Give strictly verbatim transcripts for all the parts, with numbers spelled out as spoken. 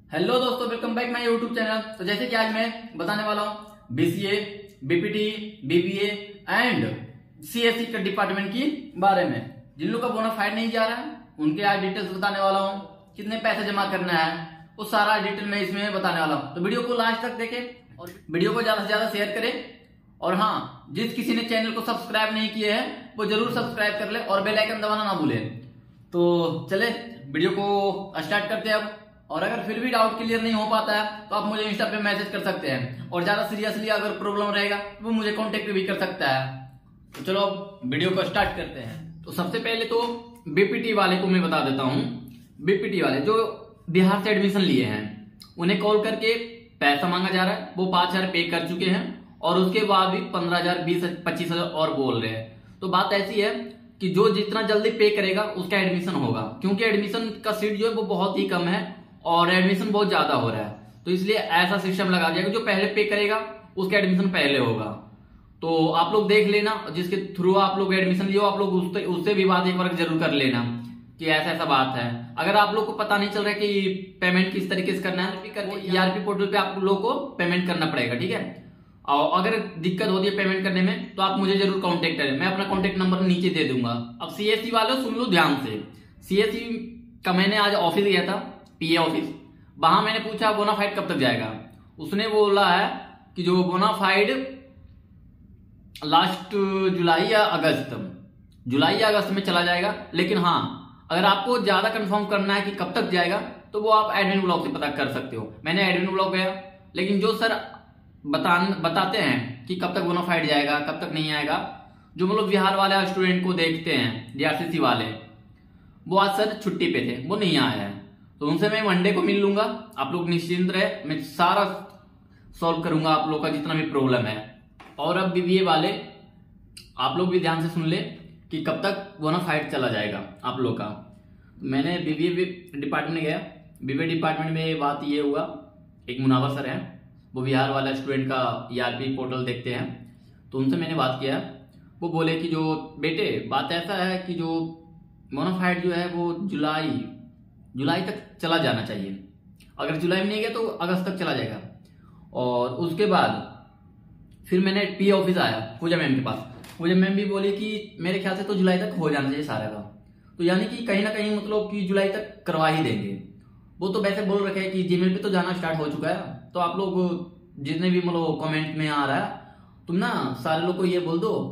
Hello दोस्तों, welcome back my YouTube channel. तो जैसे कि आज मैं बताने वाला हूँ BCA, BPT, BBA and CSC के डिपार्टमेंट की बारे में। जिन लोग का बोनाफाइड नहीं जा रहा है उनके आज डिटेल्स बताने वाला हूँ। कितने पैसे जमा करना है वो सारा डिटेल में इसमें बताने वाला हूँ। तो वीडियो को लास्ट तक देखें और वीडियो को ज्यादा से ज्यादा शेयर करें। और हाँ, जिस किसी ने चैनल को सब्सक्राइब नहीं किया है वो जरूर सब्सक्राइब कर ले और बेल आइकन दबाना ना भूले। तो चले वीडियो को स्टार्ट करते हैं अब। और अगर फिर भी डाउट क्लियर नहीं हो पाता है तो आप मुझे इंस्टा पे मैसेज कर सकते हैं, और ज्यादा सीरियसली अगर प्रॉब्लम रहेगा वो मुझे कांटेक्ट भी कर सकता है। तो चलो वीडियो को स्टार्ट करते हैं। तो सबसे पहले तो बीपीटी वाले को मैं बता देता हूँ। बीपीटी वाले जो बिहार से एडमिशन लिए हैं उन्हें कॉल करके पैसा मांगा जा रहा है। वो पांच हजार पे कर चुके हैं और उसके बाद भी पंद्रह हजार बीस पच्चीस हजार और बोल रहे हैं। तो बात ऐसी है कि जो जितना जल्दी पे करेगा उसका एडमिशन होगा, क्योंकि एडमिशन का सीट जो है वो बहुत ही कम है और एडमिशन बहुत ज्यादा हो रहा है। तो इसलिए ऐसा सिस्टम लगा दिया कि जो पहले पे करेगा उसका एडमिशन पहले होगा। तो आप लोग देख लेना, जिसके थ्रू आप लोग एडमिशन लियो आप लोग उससे उससे भी बात एक बार जरूर कर लेना कि ऐसा ऐसा बात है। अगर आप लोग को पता नहीं चल रहा है कि पेमेंट किस तरीके से करना है, ईआरपी पोर्टल पे आप लोग को पेमेंट करना पड़ेगा, ठीक है। और अगर दिक्कत होती है पेमेंट करने में तो आप मुझे जरूर कांटेक्ट करें, मैं अपना कांटेक्ट नंबर नीचे दे दूंगा। अब सीएससी वाले सुन लो ध्यान से। सीएससी का मैंने आज ऑफिस गया था, पीए ऑफिस। वहां मैंने पूछा बोनाफाइड कब तक जाएगा। उसने बोला है कि जो बोनाफाइड लास्ट जुलाई या अगस्त जुलाई या अगस्त में चला जाएगा। लेकिन हाँ, अगर आपको ज्यादा कंफर्म करना है कि कब तक जाएगा तो वो आप एडमिन ब्लॉक से पता कर सकते हो। मैंने एडमिन ब्लॉक गया, लेकिन जो सर बता बताते हैं कि कब तक बोनाफाइड जाएगा कब तक नहीं आएगा, जो मतलब बिहार वाले स्टूडेंट को देखते हैं डीआरसीसी वाले, वो आज सर छुट्टी पे थे, वो नहीं आया है। तो उनसे मैं मंडे को मिल लूंगा। आप लोग निश्चिंत रहे, मैं सारा सॉल्व करूंगा आप लोग का जितना भी प्रॉब्लम है। और अब बीबीए वाले आप लोग भी ध्यान से सुन ले कि कब तक बोनाफाइड चला जाएगा आप लोग का। मैंने बीबीए डिपार्टमेंट में गया। बीबीए डिपार्टमेंट में बात ये हुआ, एक मुनावर सर है, वो बिहार वाला स्टूडेंट का ईआरपी पोर्टल देखते हैं। तो उनसे मैंने बात किया। वो बोले कि जो बेटे बात ऐसा है कि जो बोनाफाइड जो है वो जुलाई जुलाई तक चला जाना चाहिए। अगर जुलाई में नहीं गया तो अगस्त तक चला जाएगा। और उसके बाद फिर मैंने पी ऑफिस आया पूजा मैम के पास। पूजा मैम भी बोली कि मेरे ख्याल से तो जुलाई तक हो जाना चाहिए सारा का। तो यानी कि कहीं ना कहीं मतलब कि जुलाई तक करवा ही देंगे। वो तो वैसे बोल रखे हैं कि जीमेल पे तो जाना स्टार्ट हो चुका है। तो आप लोग जितने भी मतलब कमेंट में आ रहा है तुम ना सारे लोग को ये बोल दो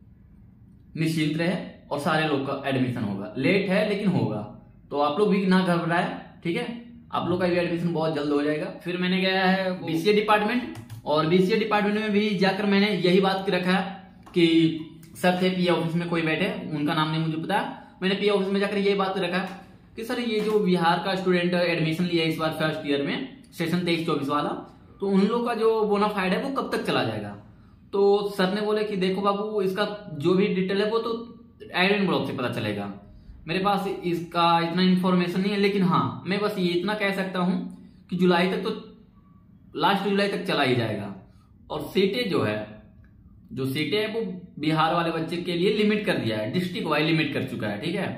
निश्चिंत रहे और सारे लोग का एडमिशन होगा। लेट है लेकिन होगा, तो आप लोग भी ना घबराए, ठीक है। आप लोग का भी एडमिशन बहुत जल्द हो जाएगा। फिर मैंने गया है बीसीए डिपार्टमेंट, और बीसीए डिपार्टमेंट में भी जाकर मैंने यही बात रखा है कि सर थे पीए ऑफिस में कोई बैठे, उनका नाम नहीं मुझे पता। मैंने पीए ऑफिस में जाकर यही बात रखा कि सर ये जो बिहार का स्टूडेंट एडमिशन लिया इस बार फर्स्ट ईयर में सेशन तेईस चौबीस वाला, तो उन लोग का जो बोनाफाइड है वो कब तक चला जाएगा। तो सर ने बोले कि देखो बाबू, इसका जो भी डिटेल है वो तो एडमिन ब्लॉक से पता चलेगा। मेरे पास इसका इतना इन्फॉर्मेशन नहीं है, लेकिन हाँ मैं बस ये इतना कह सकता हूं कि जुलाई तक तो लास्ट जुलाई तक चला ही जाएगा। और सीटें जो है जो सीटें है वो बिहार वाले बच्चे के लिए लिमिट कर दिया है, डिस्ट्रिक्ट वाइज लिमिट कर चुका है, ठीक है।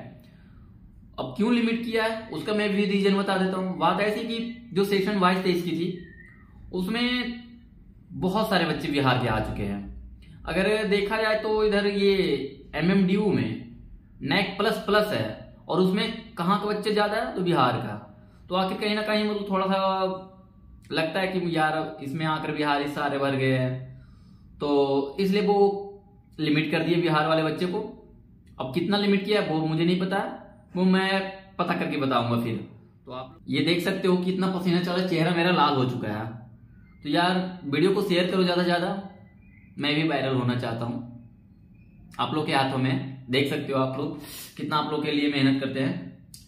अब क्यों लिमिट किया है उसका मैं भी रीजन बता देता हूँ। बात ऐसी कि जो सेक्शन बाईस तेईस की थी उसमें बहुत सारे बच्चे बिहार के आ चुके हैं। अगर देखा जाए तो इधर ये एमएमडीयू में नैक प्लस प्लस है और उसमें कहाँ का बच्चे ज्यादा है तो बिहार का। तो आखिर कहीं ना कहीं मतलब थोड़ा सा लगता है कि यार इसमें आकर बिहार इस सारे भर गए हैं, तो इसलिए वो लिमिट कर दिए बिहार वाले बच्चे को। अब कितना लिमिट किया है वो मुझे नहीं पता है, वो मैं पता करके बताऊंगा फिर। तो आप ये देख सकते हो कि इतना पसीना चला, चेहरा मेरा लाल हो चुका है। तो यार वीडियो को शेयर करो ज्यादा ज्यादा, मैं भी वायरल होना चाहता हूँ। आप लोग के हाथों में, देख सकते हो आप लोग कितना आप लोग के लिए मेहनत करते हैं।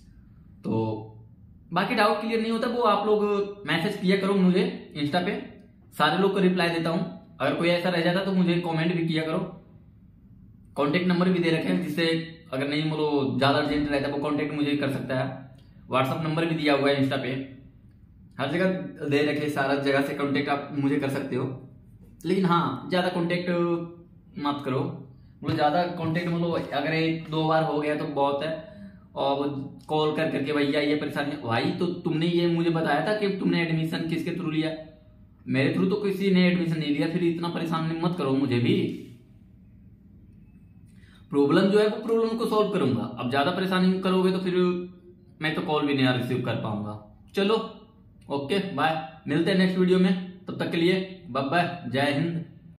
तो बाकी डाउट क्लियर नहीं होता वो आप लोग मैसेज किया करो मुझे इंस्टा पे, सारे लोग को रिप्लाई देता हूं। अगर कोई ऐसा रह जाता तो मुझे कमेंट भी किया करो। कांटेक्ट नंबर भी दे रखे हैं, जिससे अगर नहीं बोलो ज्यादा अर्जेंट रहता है वो कांटेक्ट मुझे कर सकता है। व्हाट्सअप नंबर भी दिया हुआ है इंस्टा पे, हर जगह दे रखे, सारा जगह से कांटेक्ट आप मुझे कर सकते हो। लेकिन हाँ, ज्यादा कांटेक्ट मत करो, मतलब ज्यादा कांटेक्ट मतलब अगर एक दो बार हो गया तो बहुत है। और कॉल कर करके भैया ये परेशानी। भाई तो तुमने ये मुझे बताया था कि तुमने एडमिशन किसके थ्रू लिया, मेरे थ्रू तो किसी ने एडमिशन नहीं लिया, फिर इतना परेशान मत करो मुझे भी। प्रॉब्लम जो है वो प्रॉब्लम को सॉल्व करूंगा, अब ज्यादा परेशानी करोगे तो फिर मैं तो कॉल भी नहीं रिसीव कर पाऊंगा। चलो ओके बाय, मिलते हैं नेक्स्ट वीडियो में, तब तक के लिए बाय बाय, जय हिंद।